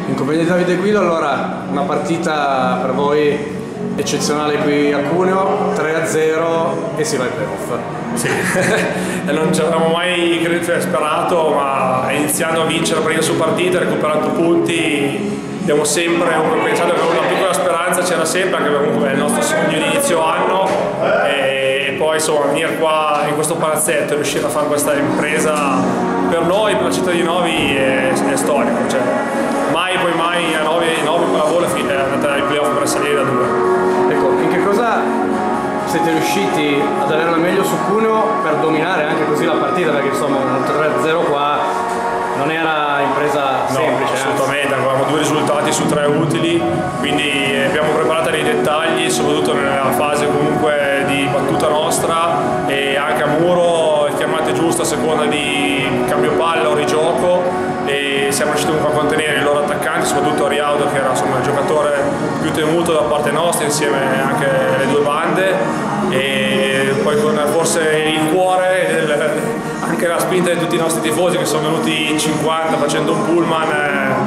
In compagnia di Davide Guido, allora, una partita per voi eccezionale qui a Cuneo, 3-0 e si va ai playoff. Sì, non ci avevamo mai sperato, ma iniziando a vincere partita su partita, recuperando punti, abbiamo sempre pensato che una piccola speranza c'era sempre, anche comunque è il nostro sogno di inizio anno, e poi insomma venire qua in questo palazzetto e riuscire a fare questa impresa per noi, per la città di Novi è storico, cioè, mai a Novi pallavolo è andata ai playoff per salire da 2. Ecco, in che cosa siete riusciti ad avere la meglio su Cuneo per dominare anche così la partita, perché insomma un 3-0 qua non era impresa semplice. No, assolutamente, avevamo 2 risultati su 3 utili, quindi abbiamo preparato nei dettagli, soprattutto nella fase comunque di battuta nostra, e anche a muro chiamate giusto a seconda di cambio palla o rigioco, e siamo riusciti comunque a contenere i loro attaccanti, soprattutto Riaudo, che era insomma il giocatore più temuto da parte nostra, insieme anche alle 2 bande, e poi con forse il cuore anche la spinta di tutti i nostri tifosi che sono venuti in 50 facendo un pullman